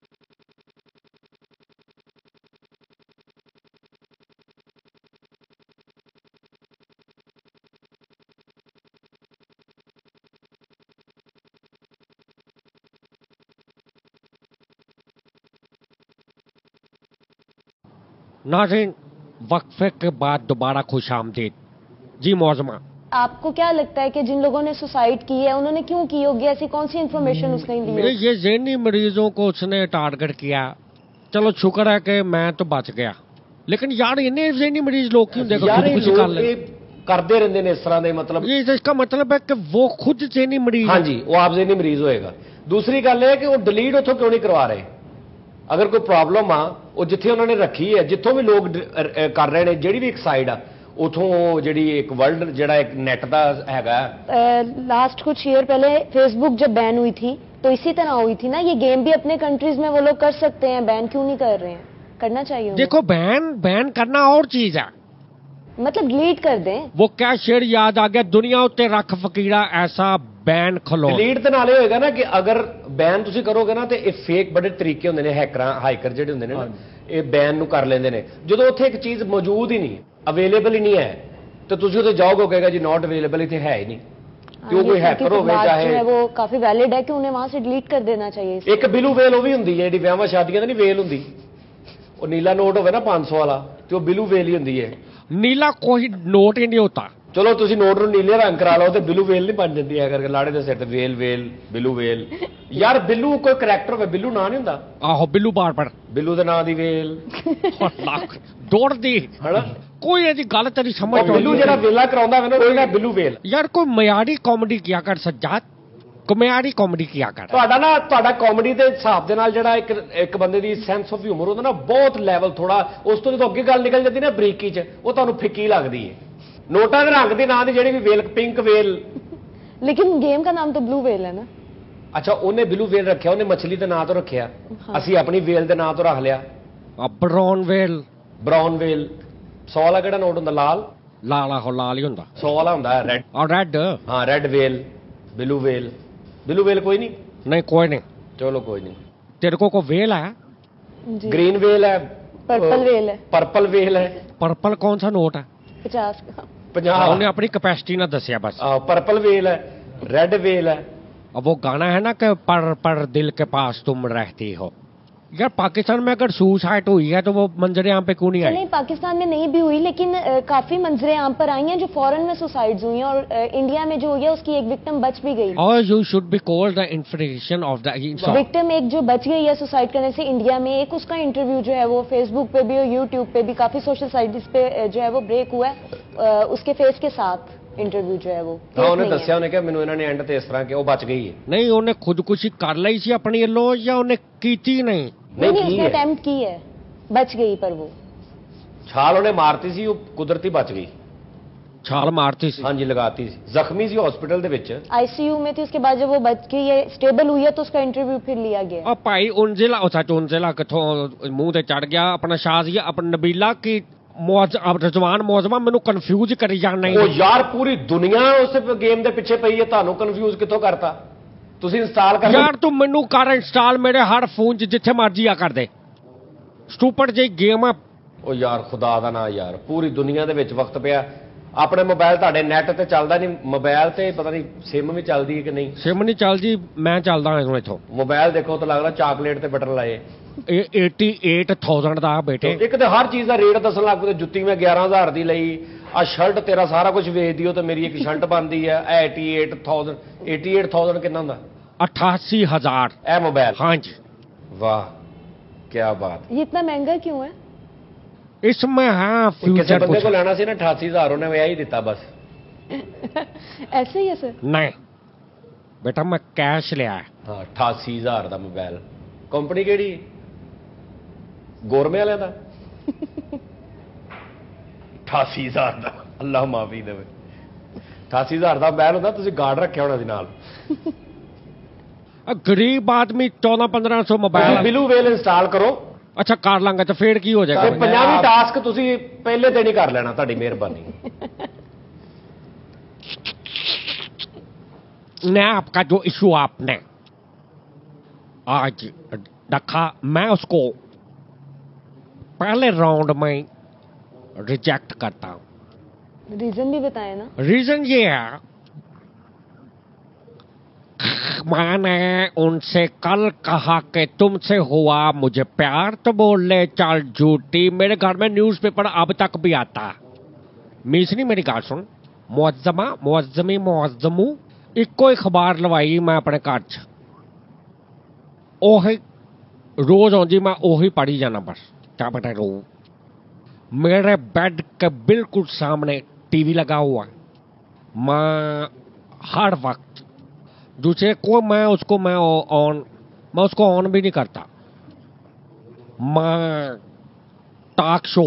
नाज़रीन, वक्फे के बाद दोबारा खुशामदीद। जी मौजमा, आपको क्या लगता है कि जिन लोगों ने सुसाइड की है उन्होंने क्यों की होगी? ऐसी कौन सी इन्फॉर्मेशन उसने दी है? ये ज़हनी मरीजों को उसने टारगेट किया। चलो शुक्र है कि मैं तो बच गया, लेकिन यार इन्हें ज़हनी मरीज लोग क्यों देखो खुदकुशी कर ले ਕਰਦੇ ਰਹਿੰਦੇ ਨੇ ਇਸ ਤਰ੍ਹਾਂ ਦੇ। ਮਤਲਬ ये इसका मतलब है कि वो खुद ज़हनी मरीज। ਹਾਂਜੀ, ਉਹ ਆਪ ज़हनी ਮਰੀਜ਼ ਹੋਏਗਾ। ਦੂਸਰੀ ਗੱਲ ਇਹ ਕਿ ਉਹ ਡਿਲੀਟ ਉੱਥੋਂ ਕਿਉਂ ਨਹੀਂ ਕਰਵਾ ਰਹੇ? ਅਗਰ ਕੋਈ ਪ੍ਰੋਬਲਮ ਆ, ਉਹ ਜਿੱਥੇ ਉਹਨਾਂ ਨੇ ਰੱਖੀ ਹੈ, ਜਿੱਥੋਂ ਵੀ ਲੋਕ ਕਰ ਰਹੇ ਨੇ, ਜਿਹੜੀ ਵੀ ਇੱਕ ਸਾਈਡ ਆ ਉਥੋਂ, ਜਿਹੜੀ ਇੱਕ ਵਰਲਡ ਜਿਹੜਾ ਇੱਕ नेट ਦਾ ਹੈਗਾ। लास्ट कुछ ईयर पहले फेसबुक जब बैन हुई थी तो इसी तरह हुई थी ना। ये गेम भी अपने कंट्रीज में वो लोग कर सकते हैं, बैन क्यों नहीं कर रहे हैं? करना चाहिए। देखो बैन करना और चीज है। मतलब डिलीट कर दें। वो क्या शेर याद आ गया, दुनिया उत्ते रख फकीरा ऐसा बैन खलो। ਡਿਲੀਟ ਦੇ ਨਾਲੇ ਹੋਏਗਾ ਨਾ ਕਿ ਅਗਰ ਬੈਨ ਤੁਸੀਂ ਕਰੋਗੇ ਨਾ ਤੇ ਇਹ ਫੇਕ ਬੜੇ ਤਰੀਕੇ ਹੁੰਦੇ ਨੇ, ਹਾਈਕਰ ਜਿਹੜੇ ਹੁੰਦੇ ਨੇ ਨਾ, ਇਹ ਬੈਨ ਨੂੰ ਕਰ ਲੈਂਦੇ ਨੇ। ਜਦੋਂ ਉੱਥੇ ਇੱਕ ਚੀਜ਼ ਮੌਜੂਦ ਹੀ ਨਹੀਂ, ਅਵੇਲੇਬਲ ਹੀ ਨਹੀਂ ਹੈ, ਤੇ ਤੁਸੀਂ ਉੱਥੇ ਜਾਓਗੇ ਕਹੇਗਾ ਜੀ ਨਾਟ ਅਵੇਲੇਬਲ, ਇੱਥੇ ਹੈ ਹੀ ਨਹੀਂ। ਕਿ ਉਹ ਕੋਈ ਹੈਕਰ ਹੋਵੇ ਚਾਹੇ, वो काफी वैलिड है कि उन्हें वहां से डिलीट कर देना चाहिए। ਇੱਕ ਬਿਲੂ ਵੇਲ ਉਹ ਵੀ ਹੁੰਦੀ ਹੈ ਜਿਹੜੀ ਵਿਆਹਾਂ ਸ਼ਾਦੀਆਂ ਤੇ ਨਹੀਂ ਵੇਲ ਹੁੰਦੀ, ਉਹ ਨੀਲਾ ਨੋਟ ਹੋਵੇ ਨਾ 500 ਵਾਲਾ, ਤੇ ਉਹ ਬਿਲੂ ਵੇਲ ਹੀ ਹੁੰਦੀ ਹੈ। नीला कोई नोट ही नहीं होता। ਚਲੋ ਤੁਸੀਂ ਨੋਟ ਨੂੰ ਨੀਲੇ ਰੰਗ ਕਰਾ ਲਓ ਤੇ ਬਿਲੂ ਵੇਲ ਨਹੀਂ ਬਣ ਜਾਂਦੀ ਹੈ ਕਰਕੇ ਲਾੜੇ ਦੇ ਸਿਰ ਤੇ ਵੇਲ ਵੇਲ ਬਿਲੂ ਵੇਲ। ਯਾਰ ਬਿੱਲੂ ਕੋਈ ਕਰੈਕਟਰ ਹੋਵੇ, ਬਿੱਲੂ ਨਾਂ ਨਹੀਂ ਹੁੰਦਾ। आहो बिल्लू बार पर ਬਿੱਲੂ ਦੇ ਨਾਂ ਦੀ ਵੇਲ दौड़ दी ਹਨਾ। कोई ऐसी गल तेरी समझ ਉਹ ਬਿੱਲੂ ਜਿਹੜਾ ਵੇਲਾ ਕਰਾਉਂਦਾ ਹੋਵੇ ਨਾ ਉਹ ਕਹਿੰਦਾ ਬਿੱਲੂ ਵੇਲ। यार कोई मयारी कॉमेडी किया कर सज्जाद, कोई मयारी कॉमेडी किया कर। ਤੁਹਾਡਾ ਕਾਮੇਡੀ ਦੇ ਹਿਸਾਬ ਦੇ ਨਾਲ ਜਿਹੜਾ ਇੱਕ ਬੰਦੇ ਦੀ ਸੈਂਸ ਆਫ ਹਿਊਮਰ ਹੁੰਦਾ ਨਾ, ਬਹੁਤ ਲੈਵਲ ਥੋੜਾ ਉਸ ਤੋਂ ਜਦੋਂ ਅੱਗੇ ਗੱਲ ਨਿਕਲ ਜਾਂਦੀ ਨਾ ਬਰੀਕੀ ਚ, ਉਹ ਤੁਹਾਨੂੰ ਫਿੱਕੀ ਲੱਗਦੀ ਹੈ। ਨੋਟਾਂ ਦੇ ਰੰਗ ਦੇ ਨਾਂ ਦੀ ਜਿਹੜੀ ਵੀ ਵੇਲ, ਪਿੰਕ ਵੇਲ। लेकिन गेम का नाम तो ब्लू वेल है ना। ਅੱਛਾ ਉਹਨੇ ਬਿਲੂ ਵੇਲ ਰੱਖਿਆ, ਉਹਨੇ ਮੱਛਲੀ ਦੇ ਨਾਂ ਤੋਂ ਰੱਖਿਆ, ਅਸੀਂ ਆਪਣੀ ਵੇਲ ਦੇ ਨਾਂ ਤੋਂ ਰੱਖ ਲਿਆ ब्राउन वेल। ਬ੍ਰਾਊਨ ਵੇਲ। 100 ਵਾਲਾ ਕਿਹੜਾ ਨੋਟ ਹੁੰਦਾ? ਲਾਲ। लाल आहो लाल ही हुंदा। 100 ਵਾਲਾ ਹੁੰਦਾ ਰੈੱਡ। और रेड ਹਾਂ ਰੈੱਡ ਵੇਲ, ਬਿਲੂ ਵੇਲ। ਬਿਲੂ ਵੇਲ ਕੋਈ ਨਹੀਂ, नहीं कोई नहीं। ਚਲੋ ਕੋਈ ਨਹੀਂ। तेरे को वेल है? जी। ग्रीन वेल है, पर्पल वेल है। पर्पल वेल है। पर्पल कौन सा नोट है? 50 का। 50। उन्हें अपनी कैपेसिटी ना दसिया बस। पर्पल वेल है, रेड वेल है। अब वो गाना है ना कि पर दिल के पास तुम रहती हो। यार पाकिस्तान में अगर सुसाइड हुई है तो वो मंजरे आम पे क्यों नहीं आई? नहीं, पाकिस्तान में नहीं भी हुई, लेकिन काफी मंजरें आम पर आई हैं जो फॉरेन में सुसाइड्स हुई हैं, और इंडिया में जो हुई है उसकी एक विक्टिम बच भी गई। और you should be called the information of the victim एक जो बच गई है सुसाइड करने से इंडिया में, एक उसका इंटरव्यू जो है वो फेसबुक पे भी और यूट्यूब पे भी काफी सोशल साइट्स पे जो है वो ब्रेक हुआ है, उसके फेस के साथ इंटरव्यू जो है वो। ਉਹਨੇ ਦੱਸਿਆ, ਉਹਨੇ ਕਿਹਾ ਮੈਨੂੰ ਇਹਨਾਂ ਨੇ ਐਂਡ ਤੇ ਇਸ ਤਰ੍ਹਾਂ ਕਿ ਉਹ ਬਚ ਗਈ ਹੈ। नहीं उन्हें खुदकुशी कर ली सी अपनी लो या उन्हें कीती नहीं? नहीं, उसने अटेम्प्ट की है, बच गई, पर वो ਛਾਲ ਉਹਨੇ ਮਾਰਤੀ ਸੀ, ਉਹ ਕੁਦਰਤੀ ਬਚ ਗਈ। छाल मारती सी। ਹਾਂਜੀ ਲਗਾਤੀ ਸੀ, ਜ਼ਖਮੀ ਸੀ ਹਸਪੀਟਲ ਦੇ ਵਿੱਚ। आईसीयू में थी, उसके बाद जब वो बच गई है, स्टेबल हुई है, तो उसका इंटरव्यू फिर लिया गया। और भाई उनजिला सच उनजिला किथों मुंह ते चढ़ गया अपना शाजिया अपना नबीला की रजवान मौजमा मैनू कन्फ्यूज करी जाना। ਉਹ ਯਾਰ ਪੂਰੀ ਦੁਨੀਆ ਉਸ ਗੇਮ ਦੇ ਪਿੱਛੇ ਪਈ ਹੈ, ਤੁਹਾਨੂੰ ਕਨਫਿਊਜ਼ ਕਿੱਥੋਂ ਕਰਤਾ? ਤੁਸੀਂ ਇੰਸਟਾਲ ਕਰ यार तू मैनू कर इंस्टॉल मेरे हर फोन च जिथे मर्जी आ कर दे। स्टूपिड जी गेम है। ਉਹ ਯਾਰ ਖੁਦਾ ਦਾ ਨਾਂ ਯਾਰ, ਪੂਰੀ ਦੁਨੀਆ ਦੇ ਵਿੱਚ ਵਕਤ ਪਿਆ। ਆਪਣੇ ਮੋਬਾਈਲ ਤੁਹਾਡੇ ਨੈਟ ਤੇ ਚੱਲਦਾ ਨਹੀਂ, ਮੋਬਾਈਲ ਤੇ ਪਤਾ ਨਹੀਂ ਸਿਮ ਵੀ ਚੱਲਦੀ ਹੈ ਕਿ ਨਹੀਂ। सिम नहीं चल जी, मैं चलदा हां इथों। ਮੋਬਾਈਲ ਦੇਖੋ ਤਾਂ ਲੱਗਦਾ ਚਾਕਲੇਟ ਤੇ ਬਟਨ ਲਾਏ। 88,000 ਦਾ ਬੇਟੇ। ਇੱਕ ਤੇ ਹਰ ਚੀਜ਼ ਦਾ ਰੇਟ ਦੱਸਣ ਲੱਗ ਪਏ। ਜੁੱਤੀ ਮੈਂ 11,000 ਦੀ ਲਈ, ਆ ਸ਼ਰਟ ਤੇਰਾ ਸਾਰਾ ਕੁਝ ਵੇਚ ਦਿਓ ਤੇ ਮੇਰੀ ਇੱਕ ਸ਼ਰਟ ਬਣਦੀ ਹੈ 88,000। 88,000 ਕਿੰਨਾ ਹੁੰਦਾ? 88,000। ਇਹ ਮੋਬਾਈਲ। हाँ जी। ਵਾਹ ਕੀ ਬਾਤ। ये इतना महंगा क्यों है? इसमें है ਕਿਸੇ फ्यूचर ਬੰਦੇ कुछ ਕੋਲ ਲੈਣਾ ਸੀ ਨਾ 88,000, ਉਹਨੇ ਵਿਆਹ ਹੀ ਦਿੱਤਾ ਬਸ। ऐसे ही है सर। नहीं बेटा मैं कैश लिया है। ਹਾਂ 88,000 ਦਾ ਮੋਬਾਈਲ। ਕੰਪਨੀ ਕਿਹੜੀ? ਗੋਰਮੇ ਵਾਲਿਆਂ ਦਾ। 88,000 ਦਾ, ਅੱਲਾਹ ਮਾਫੀ ਦੇਵੇ। 88,000 ਦਾ ਮੋਬਾਈਲ ਹੁੰਦਾ, ਤੁਸੀਂ ਗਾਰਡ ਰੱਖਿਆ ਹੋਣਾ ਸੀ ਨਾਲ। गरीब आदमी 1400-1500 मोबाइल। ਬਿਲੂ ਵੇਲ ਇੰਸਟਾਲ ਕਰੋ। अच्छा कर लांगा तो फिर की हो ਤੇ जाएगा? 50ਵੀਂ ਟਾਸਕ ਤੁਸੀਂ ਪਹਿਲੇ ਦਿਨ ਹੀ ਕਰ ਲੈਣਾ, ਤੁਹਾਡੀ ਮਿਹਰਬਾਨੀ। मैं आपका जो इशू आपने आज रखा, मैं उसको पहले राउंड में रिजेक्ट करता हूं। रीजन भी बताए ना। रीजन ये है, मैंने उनसे कल कहा कि तुमसे हुआ मुझे प्यार, तो बोले चल झूठी। मेरे घर में न्यूज़पेपर अब तक भी आता है। मीसनी मेरी गाल सुन, मुअज्जमा मुअज्जमी मुअज्जमू इको ही अखबार लवाई मैं अपने घर च, ओही रोज आउंदी, मैं ओही पढ़ी जाना बस। क्या बेटा रो, मेरे बेड के बिल्कुल सामने टीवी लगा हुआ है। मैं हर वक्त दूसरे को मैं उसको ऑन भी नहीं करता। मैं talk show,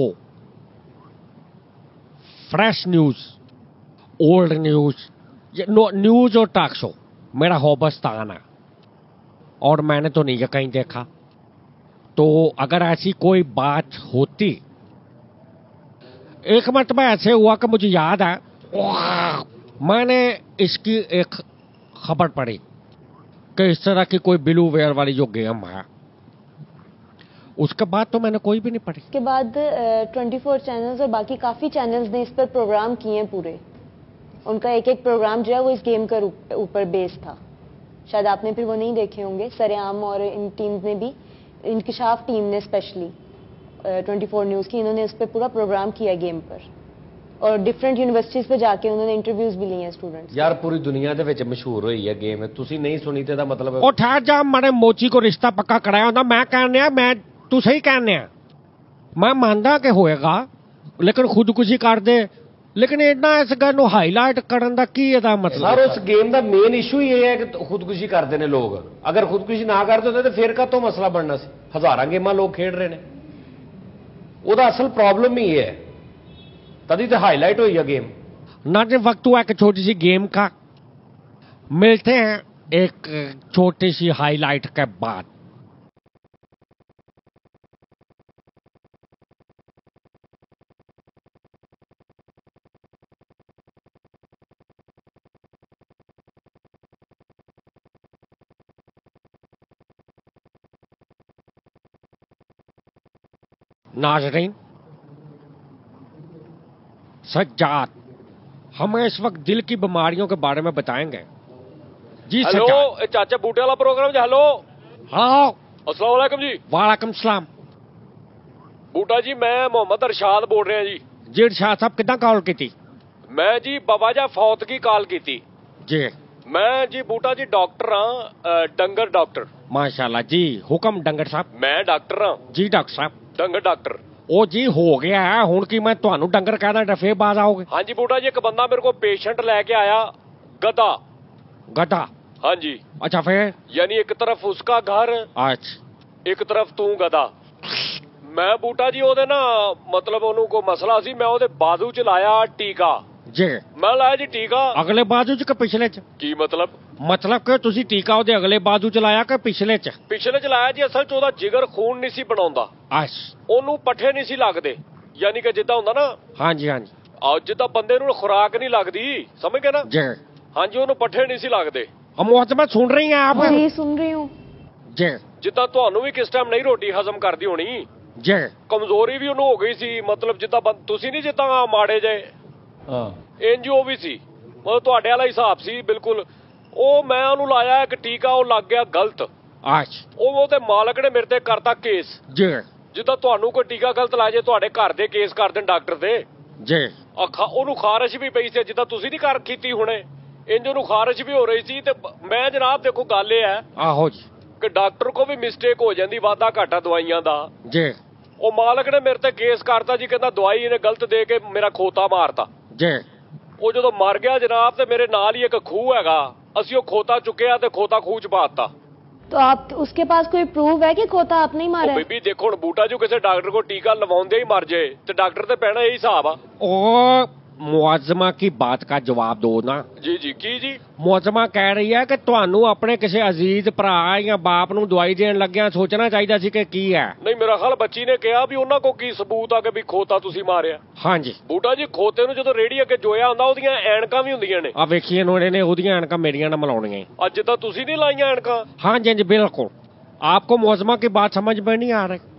fresh news, old news, news और टॉक शो मेरा हॉबस्तान है, और मैंने तो नहीं कहीं देखा। तो अगर ऐसी कोई बात होती, एक मरतबा ऐसे हुआ कि मुझे याद है, मैंने इसकी एक खबर पढ़ी कि इस तरह की कोई ब्लू वेयर वाली जो गेम है, उसके बाद तो मैंने कोई भी नहीं पढ़ी। उसके बाद 24 चैनल्स और बाकी काफ़ी चैनल्स ने इस पर प्रोग्राम किए हैं पूरे। उनका एक एक प्रोग्राम जो है वो इस गेम का ऊपर बेस था। शायद आपने फिर वो नहीं देखे होंगे। सरेआम और इन टीम्स ने भी, इंकशाफ टीम ने स्पेशली 24 न्यूज़ की, इन्होंने इस पर पूरा प्रोग्राम किया गेम पर, और डिफरेंट यूनिवर्सिटीज़ पे जाके उन्होंने इंटरव्यूज़ भी लिए हैं स्टूडेंट्स। यार पूरी दुनिया ਦੇ ਵਿੱਚ ਮਸ਼ਹੂਰ ਹੋਈ ਹੈ ਗੇਮ, ਤੁਸੀਂ ਨਹੀਂ ਸੁਣੀ ਤੇ ਦਾ ਮਤਲਬ ਉਹ ਠਹਿਰ ਜਾ, ਮਾਰੇ ਮੋਚੀ ਕੋ ਰਿਸ਼ਤਾ ਪੱਕਾ ਕਰਾਇਆ ਹੁੰਦਾ। ਮੈਂ कहने ਆ, मैं तू सही कहने ਆ, मैं ਮੰਨਦਾ ਕਿ ਹੋਏਗਾ, ਲੇਕਿਨ ਖੁਦਕੁਸ਼ੀ ਕਰਦੇ, ਲੇਕਿਨ ਇਹਨਾਂ ਇਸ ਗੱਲ ਨੂੰ ਹਾਈਲਾਈਟ ਕਰਨ ਦਾ ਕੀ ਇਹਦਾ ਮਤਲਬ? ਸਰ ਉਸ ਗੇਮ ਦਾ ਮੇਨ ਇਸ਼ੂ ਹੀ ਇਹ ਹੈ ਕਿ ਖੁਦਕੁਸ਼ੀ ਕਰਦੇ ਨੇ ਲੋਕ। ਅਗਰ ਖੁਦਕੁਸ਼ੀ ਨਾ ਕਰਦੇ ਹੁੰਦੇ ਤਾਂ ਫਿਰ ਕਾਹਤੋਂ ਮਸਲਾ ਬਣਨਾ ਸੀ? ਹਜ਼ਾਰਾਂ ਗੇਮਾਂ ਲੋਕ ਖੇਡ ਰਹੇ ਨੇ, ਉਹਦਾ ਅਸਲ ਪ੍ਰੋਬਲਮ ਹੀ ਇਹ ਹੈ, तभी तो हाईलाइट हुई है गेम। नाज़रीन, वक्त हुआ कि छोटी सी गेम का, मिलते हैं एक छोटी सी हाईलाइट के बाद। नाज़रीन, सज्जाद हमें इस वक्त दिल की बीमारियों के बारे में बताएंगे। जी हेलो, सज्जाद। चाचा बूटे वाला प्रोग्राम जी। हेलो, हाँ, अस्सलाम वालेकुम जी। वालेकुम सलाम। बूटा जी, मैं मोहम्मद अरशाद बोल रहा जी। जी शाह साहब, कितना कॉल की थी? मैं जी बाबा जा फौत की कॉल की थी। जी मैं जी बूटा जी डॉक्टर हाँ, डंगर डॉक्टर। माशाल्लाह जी, हुक्म डंगर साहब। मैं डॉक्टर हाँ जी डॉक्टर साहब। डंगर डॉक्टर। ਉਹ ਜੀ ਹੋ ਗਿਆ ਹੈ ਹੁਣ ਕੀ ਮੈਂ ਤੁਹਾਨੂੰ ਡੰਗਰ कहदा ਡਫੇ ਬਾਜ਼ आओगे? हाँ जी बूटा जी, एक बंदा मेरे को पेशेंट लेके आया, गधा। गधा? हाँ जी। अच्छा फिर? यानी एक तरफ उसका घर, अच्छा, एक तरफ तू गधा। मैं बूटा जी ਉਹਦੇ ਨਾ मतलब ਉਹਨੂੰ ਕੋਈ ਮਸਲਾ ਸੀ, ਮੈਂ ਉਹਦੇ ਬਾਜ਼ੂ ਚ ਲਾਇਆ ਟੀਕਾ। जी मैं लाया जी टीका। अगले बाजू च कि पिछले च? की मतलब? मतलब कि ਤੁਸੀਂ ਟੀਕਾ ਉਹਦੇ ਅਗਲੇ ਬਾਜੂ ਚ ਲਾਇਆ ਕਿ ਪਿਛਲੇ ਚ? ਪਿਛਲੇ ਚ ਲਾਇਆ ਜੀ। ਅਸਲ ਚ ਉਹਦਾ ਜਿਗਰ ਖੂਨ ਨਹੀਂ ਸੀ ਬਣਾਉਂਦਾ, ਅੱਛ, ਉਹਨੂੰ ਪੱਠੇ ਨਹੀਂ ਸੀ ਲੱਗਦੇ। ਯਾਨੀ ਕਿ ਜਿੱਦਾਂ ਹੁੰਦਾ ਨਾ, ਹਾਂਜੀ ਹਾਂਜੀ ਆ ਜਿੱਦਾਂ ਬੰਦੇ ਨੂੰ ਖੁਰਾਕ ਨਹੀਂ ਲੱਗਦੀ, ਸਮਝ ਗਏ ਨਾ? जी। ਹਾਂਜੀ, ਉਹਨੂੰ ਪੱਠੇ ਨਹੀਂ ਸੀ ਲੱਗਦੇ। मुहतरमा सुन रही हैं आप? जी सुन रही हूँ। जी ਜਿੱਦਾਂ ਤੁਹਾਨੂੰ ਵੀ ਕਿਸ ਟਾਈਮ ਨਹੀਂ ਰੋਟੀ ਹਜ਼ਮ ਕਰਦੀ ਹੋਣੀ, जी ਕਮਜ਼ੋਰੀ ਵੀ ਉਹਨੂੰ ਹੋ ਗਈ ਸੀ। ਮਤਲਬ ਜਿੱਦਾਂ ਤੁਸੀਂ ਨਹੀਂ ਜਿੱਦਾਂ ਮਾੜੇ ਜੇ, ਹਾਂ ਇੰਜ ਉਹ ਵੀ ਸੀ, ਮਤਲਬ ਤੁਹਾਡੇ ਵਾਲਾ ਹਿਸਾਬ ਸੀ ਬਿਲਕੁਲ। ਉਹ ਮੈਂ ਉਹਨੂੰ ਲਾਇਆ ਇੱਕ ਟੀਕਾ, ਉਹ ਲੱਗ ਗਿਆ ਗਲਤ। अच्छा, ਉਹਦੇ ਮਾਲਕ ਨੇ ਮੇਰੇ ਤੇ ਕਰਤਾ ਕੇਸ। जी ਜਿੱਦਾਂ ਤੁਹਾਨੂੰ ਕੋਈ ਟੀਕਾ ਗਲਤ ਲਾਇਆ, ਜੇ ਤੁਹਾਡੇ ਘਰ ਦੇ ਕੇਸ ਕਰ ਦੇਣ ਡਾਕਟਰ ਦੇ। जी ਉਹਨੂੰ ਖਾਰਸ਼ ਵੀ ਪਈ ਸੀ, ਜਿੱਦਾਂ ਤੁਸੀਂ ਨਹੀਂ ਕਰ ਕੀਤੀ ਹੁਣੇ, ਇੰਜ ਉਹਨੂੰ ਖਾਰਸ਼ ਵੀ ਹੋ ਰਹੀ ਸੀ। ਤੇ ਮੈਂ ਜਨਾਬ ਦੇਖੋ ਗੱਲ ਇਹ ਹੈ आहो जी। ਕਿ ਡਾਕਟਰ ਕੋ ਵੀ ਮਿਸਟੇਕ ਹੋ ਜਾਂਦੀ, ਵਾਧਾ ਘਾਟਾ ਦਵਾਈਆਂ ਦਾ। जी ਉਹ ਮਾਲਕ ਨੇ ਮੇਰੇ ਤੇ ਕੇਸ ਕਰਤਾ ਜੀ, ਕਹਿੰਦਾ ਦਵਾਈ ਇਹਨੇ ਗਲਤ ਦੇ ਕੇ ਮੇਰਾ ਖੋਤਾ ਮਾਰਤਾ। जी ਉਹ ਜਦੋਂ ਮਰ ਗਿਆ ਜਨਾਬ, ਤੇ ਮੇਰੇ ਨਾਲ ਹੀ ਇੱਕ ਖੂਹ ਹੈਗਾ, ਅਸੀਂ ਉਹ ਖੋਤਾ ਚੁੱਕਿਆ ਤੇ ਖੋਤਾ ਖੂਹ ਚ ਪਾਤਾ। तो आप उसके पास कोई प्रूफ है कि खोता आपने ही ਉਹ मारा है? ਬੀਬੀ ਦੇਖੋ ਹੁਣ, ਬੂਟਾ ਜੀ ਕਿਸੇ ਡਾਕਟਰ ਕੋ ਟੀਕਾ ਲਵਾਉਂਦੇ ਹੀ ਮਰ ਜੇ ਤੇ ਡਾਕਟਰ ਤੇ ਪੈਣਾ ਇਹੀ ਹਿਸਾਬ ਆ। और मुआजमा की बात का जवाब दो ना। ਜੀ ਜੀ। ਕੀ ਜੀ? ਮੁਆਜ਼ਮਾ ਕਹਿ ਰਹੀ ਹੈ ਕਿ ਤੁਹਾਨੂੰ ਆਪਣੇ ਕਿਸੇ ਅਜ਼ੀਜ਼ ਭਰਾ ਜਾਂ ਬਾਪ ਨੂੰ ਦਵਾਈ ਦੇਣ ਲੱਗਿਆ ਸੋਚਣਾ ਚਾਹੀਦਾ ਸੀ ਕਿ ਕੀ ਹੈ। ਨਹੀਂ, ਮੇਰਾ ਖਿਆਲ ਬੱਚੀ ਨੇ ਕਿਹਾ ਵੀ ਉਹਨਾਂ ਕੋ ਕੀ ਸਬੂਤ ਆ ਕਿ ਵੀ ਖੋਤਾ ਤੁਸੀਂ ਮਾਰਿਆ। ਹਾਂਜੀ, ਬੂਟਾ ਜੀ, ਖੋਤੇ ਨੂੰ ਜਦੋਂ ਰੇੜੀ ਅੱਗੇ ਜੋਇਆ ਹੁੰਦਾ, ਉਹਦੀਆਂ ਐਨਕਾਂ ਵੀ ਹੁੰਦੀਆਂ ਨੇ। ਆ ਵੇਖੀਏ ਨੋੜੇ ਨੇ ਉਹਦੀਆਂ ਐਨਕਾਂ ਮੇਰੀਆਂ ਨਾਲ ਮਿਲਾਉਣੀਆਂ। ਅੱਜ ਜਿੱਦਾਂ ਤੁਸੀਂ ਨਹੀਂ ਲਾਈਆਂ ਐਨਕਾਂ। हाँ जी जी बिल्कुल, आपको मुआजमा की बात समझ में नहीं आ रही।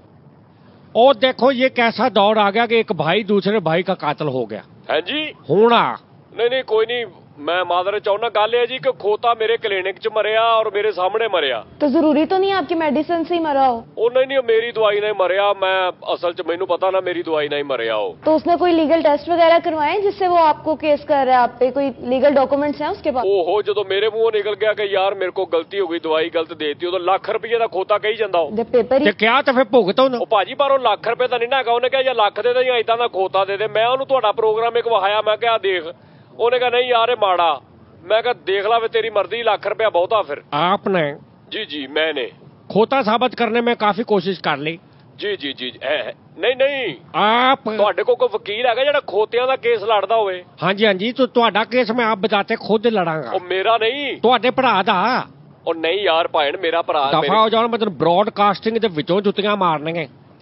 और देखो ये कैसा दौर आ गया कि एक भाई दूसरे भाई का कातिल हो गया। ਹੈ ਜੀ। होना ਨਹੀਂ ਨਹੀਂ, ਕੋਈ ਨਹੀਂ, मैं मादर चाहना गल है जी कि खोता मेरे क्लिनिक च मरिया और मेरे सामने मरिया। तो जरूरी तो नहीं आपकी मेडिसिन से ही मरा हो? ओ नहीं, मेरी दवाई नहीं मरिया। मैं असल च मैनू पता ना मेरी दवाई नहीं मरिया हो। तो उसने कोई लीगल टेस्ट वगैरह करवाए जिससे वो आपको केस कर रहा है? आप पे कोई लीगल डॉक्यूमेंट्स हैं उसके पास? ओहो, जो मेरे मुंहों निकल गया कि यार मेरे को गलती हो गई, दवाई गलत देती, तो लाख रुपये का खोता कही जाता हो। जब पेपर ही क्या तो फिर भुगतो ना। ਉਹ ਭਾਜੀ ਪਰ ਉਹ ਲੱਖ ਰੁਪਏ ਤਾਂ ਨਹੀਂ ਨਾ ਹੈਗਾ। ਉਹਨੇ ਕਿਹਾ ਜਾਂ ਲੱਖ ਦੇ ਦੇ ਜਾਂ ਇਦਾਂ ਦਾ ਖੋਤਾ ਦੇ ਦੇ। ਮੈਂ ਉਹਨੂੰ ਤੁਹਾਡਾ ਪ੍ਰੋਗਰਾਮ ਇੱਕ ਵਹਾਇਆ, ਮੈਂ ਕਿਹਾ ਦੇਖ। ਉਹਨੇ ਕਿਹਾ ਨਹੀਂ ਯਾਰ ਇਹ ਮਾੜਾ। मैं कहा देख ला वे तेरी मर्जी, लाख रुपया बहुता फिर। आपने? जी जी मैंने खोता साबित करने में काफी कोशिश कर ली। जी जी जी नहीं नहीं, आप ਤੁਹਾਡੇ ਕੋਲ ਕੋਈ ਵਕੀਲ ਹੈਗਾ ਜਿਹੜਾ ਖੋਤਿਆਂ ਦਾ ਕੇਸ ਲੜਦਾ ਹੋਵੇ? ਹਾਂਜੀ ਹਾਂਜੀ, तो ਤੁਹਾਡਾ केस मैं आप बजाते खुद लड़ांगा। ਉਹ ਮੇਰਾ ਨਹੀਂ, ਤੁਹਾਡੇ ਭਰਾ ਦਾ। ਉਹ ਨਹੀਂ ਯਾਰ ਭਾਣ, ਮੇਰਾ ਭਰਾ। ਦਫਾ ਹੋ ਜਾਣ, ਮੈਂ ਤੈਨੂੰ ਬ੍ਰੌਡਕਾਸਟਿੰਗ ਦੇ ਵਿੱਚੋਂ ਜੁੱਤੀਆਂ ਮਾਰਨਗੇ।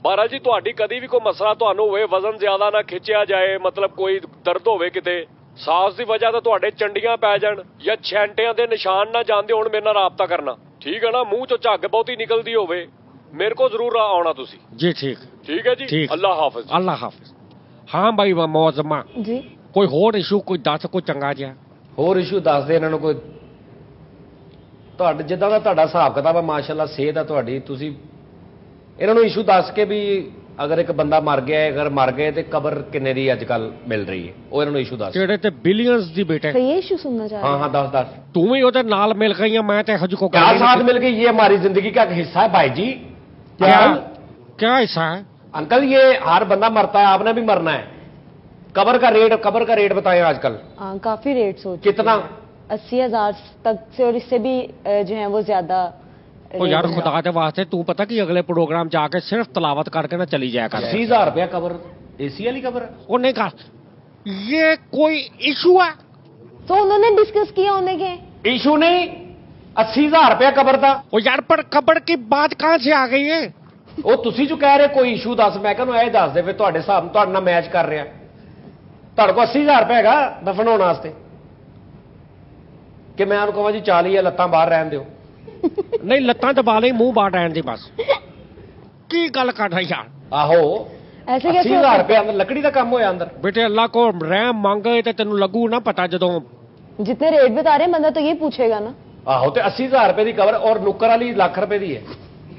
ਮਹਾਰਾਜ ਜੀ ਤੁਹਾਡੀ ਕਦੀ ਵੀ ਕੋਈ ਮਸਲਾ ਤੁਹਾਨੂੰ ਹੋਵੇ, ਵਜ਼ਨ ਜ਼ਿਆਦਾ ਨਾ ਖਿੱਚਿਆ ਜਾਏ, ਮਤਲਬ ਕੋਈ ਦਰਦ ਹੋਵੇ ਕਿਤੇ, ਸਾਸ ਦੀ ਵਜ੍ਹਾ ਤੋਂ ਤੁਹਾਡੇ ਚੰਡੀਆਂ ਪੈ ਜਾਣ ਜਾਂ ਛੈਂਟਿਆਂ ਦੇ ਨਿਸ਼ਾਨ ਨਾ ਜਾਂਦੇ ਹੋਣ, ਮੇਰੇ ਨਾਲ ਰਾਬਤਾ ਕਰਨਾ, ਠੀਕ ਹੈ ਨਾ। ਮੂੰਹ ਚੋਂ ਝੱਗ ਬਹੁਤੀ ਨਿਕਲਦੀ ਹੋਵੇ, ਮੇਰੇ ਕੋਲ ਜ਼ਰੂਰ ਆਉਣਾ ਤੁਸੀਂ। जी ठीक ਠੀਕ ਹੈ ਜੀ, ठीक ਅੱਲਾ ਹਾਫਿਜ਼। अल्लाह हाफिज। हाँ भाई मौजमा जी कोई होर इशू कोई दस कोई चंगा जिहा ਹੋਰ ਇਸ਼ੂ ਦੱਸ ਦੇ ਇਹਨਾਂ ਨੂੰ ਕੋਈ, ਤੁਹਾਡੇ ਜਿੱਦਾਂ ਦਾ ਤੁਹਾਡਾ ਹਿਸਾਬ ਕਿਤਾਬ ਹੈ ਮਾਸ਼ਾਅੱਲਾ, ਸਿਹਤ ਹੈ ਤੁਹਾਡੀ, ਤੁਸੀਂ ਇਹਨਾਂ ਨੂੰ ਇਸ਼ੂ ਦੱਸ ਕੇ ਵੀ ਅਗਰ ਇੱਕ ਬੰਦਾ ਮਰ ਗਿਆ ਹੈ, ਅਗਰ ਮਰ ਗਏ ਤੇ ਕਬਰ ਕਿੰਨੇ ਦੀ ਅੱਜ ਕੱਲ ਮਿਲ ਰਹੀ ਹੈ, ਉਹ ਇਹਨਾਂ ਨੂੰ ਇਸ਼ੂ ਦੱਸ। ਜਿਹੜੇ ਤੇ ਬਿਲੀਅਨਸ ਦੀ ਬੇਟੇ। तो ये इशू सुनना चाह रहे हाँ हैं? हाँ दस ਤੂੰ ਵੀ ਉਹਦੇ ਨਾਲ ਮਿਲ ਗਈ ਆ, ਮੈਂ ਤੇ ਇਹੋ ਜਿਹੀ ਕੋਈ क्या ਗੱਲ साथ नहीं। मिल गई, ये हमारी जिंदगी का एक हिस्सा है भाई जी। क्या अंकल, क्या हिस्सा है? अंकल ये हर बंदा मरता है, आपने भी मरना है। कबर का रेट बताएं आजकल हाँ, काफी रेट्स हो चुके कितना? हैं। 80,000 तक से, और इससे भी जो है वो ज्यादा ਉਹ ਯਾਰ rate है। ਖੁਦਾ ਦੇ ਵਾਸਤੇ ਤੂੰ ਪਤਾ ਕਿ ਅਗਲੇ ਪ੍ਰੋਗਰਾਮ ਚ ਆ ਕੇ ਸਿਰਫ ਤਲਾਵਤ ਕਰਕੇ ਨਾ ਚਲੀ ਜਾਇਆ ਕਰ। 80,000 रुपया कबर, एसी वाली कबर है। ਉਹ ਨਹੀਂ ਕਰ, ਇਹ ਕੋਈ ਇਸ਼ੂ ਹੈ? तो उन्होंने डिस्कस किया होने के। इशू नहीं, 80,000 रुपया कबर था। ਉਹ ਯਾਰ ਪਰ ਕਬਰ की बात कहां से आ गई है? ਉਹ ਤੁਸੀਂ ਜੋ ਕਹਿ ਰਹੇ ਕੋਈ ਇਸ਼ੂ ਦੱਸ, ਮੈਂ ਕਹਿੰਦਾ ਇਹ ਦੱਸ ਦੇ ਫਿਰ ਤੁਹਾਡੇ ਹਿਸਾਬ ਤੁਹਾਡੇ ਨਾਲ ਮੈਚ ਕਰ ਰਿਹਾ। ਤੁਹਾਡੇ ਕੋਲ 80,000 ਰੁਪਏ ਹੈਗਾ ਦਫਨ ਹੋਣ ਵਾਸਤੇ, ਕਿ ਮੈਂ ਉਹਨੂੰ ਕਹਾਂ ਜੀ 40 ਹੈ, ਲੱਤਾਂ ਬਾਹਰ ਰਹਿਣ ਦਿਓ। ਨਹੀਂ ਲੱਤਾਂ ਦਬਾ ਲਈ, ਮੂੰਹ ਬਾਹਰ ਰਹਿਣ ਦੀ ਬਸ। ਕੀ ਗੱਲ ਕਰ ਰਿਹਾ ਯਾਰ? ਆਹੋ ऐसे कैसे 80,000 होता ਰੁਪਏ ਅੰਦਰ ਲੱਕੜੀ ਦਾ ਕੰਮ ਹੋਇਆ ਅੰਦਰ। ਬੇਟੇ ਅੱਲਾ ਕੋ ਰਹਿਮ ਮੰਗੇ ਤੇ ਤੈਨੂੰ ਲੱਗੂ ਨਾ ਪਤਾ ਜਦੋਂ। है? जितने रेट बता रहे हैं बंदा तो ये पूछेगा ना। ਆਹੋ ਤੇ 80,000 ਰੁਪਏ ਦੀ ਕਵਰ ਔਰ ਨੁੱਕਰ ਵਾਲੀ ਲੱਖ ਰੁਪਏ ਦੀ ਹੈ।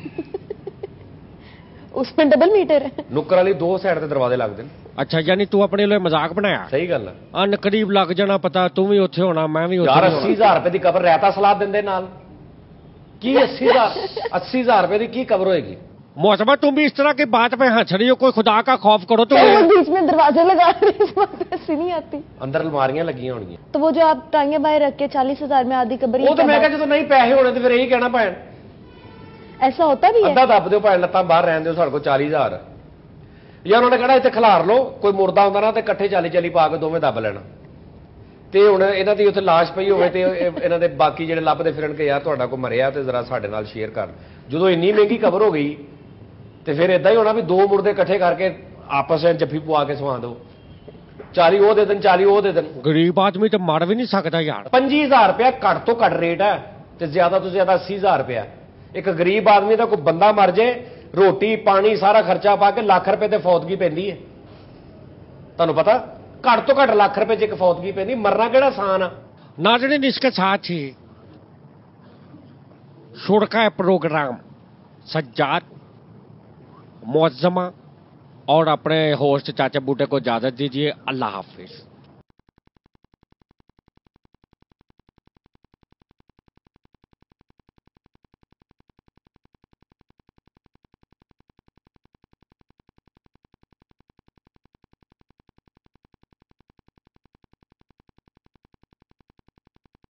उसमें डबल मीटर है। ਨੁੱਕਰ ਵਾਲੀ ਦੋ ਸਾਈਡ ਤੇ ਦਰਵਾਜ਼ੇ ਲੱਗਦੇ ਨੇ। ਅੱਛਾ ਯਾਨੀ ਤੂੰ ਆਪਣੇ ਲਈ ਮਜ਼ਾਕ ਬਣਾਇਆ? ਸਹੀ ਗੱਲ ਹੈ ਅਨ ਕਰੀਬ ਲੱਗ ਜਾਣਾ ਪਤਾ, ਤੂੰ ਵੀ ਉੱਥੇ ਹੋਣਾ, ਮੈਂ ਵੀ ਉੱਥੇ ਯਾਰ। ਹੋਣਾ। 80,000 ਰੁਪਏ ਦੀ ਕਵਰ ਰਹਿਤਾ ਸਲਾਦ ਦਿੰਦੇ ਨਾਲ ਕੀ 80,000 ਰੁਪਏ ਦੀ ਕੀ ਕਵਰ ਹੋਏਗੀ? मौसमा तुम भी इस तरह की बात में हंस रही हो, कोई खुदा का खौफ करो तो वो तुम। बीच में दरवाजे लगा रहे हैं, इस बात में हंसी नहीं आती। ਅੰਦਰ ਅਲਮਾਰੀਆਂ ਲੱਗੀਆਂ ਹੋਣਗੀਆਂ। तो वो जो आप टांगे बाहर रख के 40,000 में आधी कबर, ये ਉਹ ਤਾਂ क्या ਮੈਂ बात- ਕਿਹਾ ਜਦੋਂ ਨਹੀਂ ਪੈਸੇ ਹੋਣੇ ਤੇ ਫਿਰ ਇਹੀ ਕਹਿਣਾ ਭੈਣ, ऐसा होता भी है? ਅੱਧਾ ਦੱਬ ਦਿਓ ਭਾਵੇਂ, ਲੱਤਾਂ ਬਾਹਰ ਰਹਿਣ ਦਿਓ, ਸਾਡੇ ਕੋਲ 40,000 ਯਾਰ। ਉਹਨਾਂ ਨੇ ਕਿਹੜਾ ਇੱਥੇ ਖਿਲਾਰ ਲਓ, ਕੋਈ ਮੁਰਦਾ ਹੁੰਦਾ ਨਾ ਤੇ ਇਕੱਠੇ 40 ਪਾ ਕੇ ਦੋਵੇਂ ਦੱਬ ਲੈਣਾ। ਤੇ ਹੁਣ ਇਹਨਾਂ ਦੀ ਉੱਥੇ ਲਾਸ਼ ਪਈ ਹੋਵੇ ਤੇ ਇਹਨਾਂ ਦੇ ਬਾਕੀ ਜਿਹੜੇ ਲੱਭਦੇ ਫਿਰਨ ਕਿ ਯਾਰ ਤੁਹਾਡਾ ਕੋਈ ਮਰਿਆ ਤੇ ਜ਼ਰਾ ਸਾਡੇ ਨਾਲ ਸ਼ੇਅਰ ਕਰ। ਜਦੋਂ ਇੰਨੀ ਮਹਿੰਗੀ ਕਬਰ ਹੋ ਗਈ ਤੇ ਫਿਰ ਇਦਾਂ ਹੀ ਹੋਣਾ ਵੀ ਦੋ ਮੁਰਦੇ ਇਕੱਠੇ ਕਰਕੇ ਆਪਸ ਵਿੱਚ ਜੱਫੀ ਪਵਾ ਕੇ ਸਵਾ ਦਿਓ। 40 ਉਹ ਦੇ ਦੇਣ, 40 ਉਹ ਦੇ ਦੇਣ। गरीब आदमी तो मर भी नहीं सकता यार। 25,000 ਰੁਪਇਆ ਘੱਟ ਤੋਂ ਘੱਟ ਰੇਟ ਹੈ ਤੇ ਜ਼ਿਆਦਾ ਤੋਂ ਜ਼ਿਆਦਾ 80,000 ਰੁਪਇਆ। ਇੱਕ ਗਰੀਬ ਆਦਮੀ ਦਾ ਕੋਈ ਬੰਦਾ ਮਰ ਜੇ, ਰੋਟੀ ਪਾਣੀ ਸਾਰਾ ਖਰਚਾ ਪਾ ਕੇ ਲੱਖ ਰੁਪਏ ਤੇ ਫੌਤਗੀ ਪੈਂਦੀ ਹੈ। ਤੁਹਾਨੂੰ ਪਤਾ ਘੱਟ ਤੋਂ ਘੱਟ ਲੱਖ ਰੁਪਏ 'ਚ ਇੱਕ ਫੌਤਗੀ ਪੈਂਦੀ। ਮਰਨਾ ਕਿਹੜਾ ਆਸਾਨ ਆ। नाज़रीन इसके साथ ही शुरका प्रोग्राम सज्जाद, मुअज़्ज़मा और अपने होस्ट चाचा बूटे को इजाजत दीजिए। अल्लाह हाफिज।